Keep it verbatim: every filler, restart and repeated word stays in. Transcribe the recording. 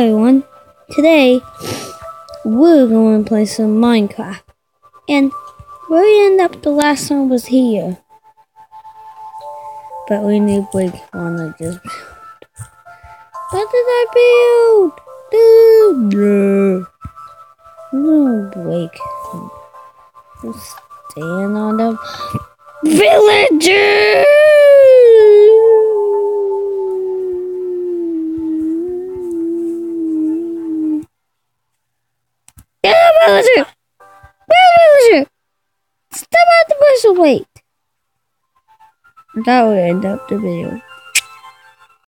everyone, today we're going to play some Minecraft, and where we end up the last one was here, but we need Blake on to just build. What did I build? Dude, no, Blake, just stand on the villager. Villager! Villager! Step out the bush and wait! That would end up the video.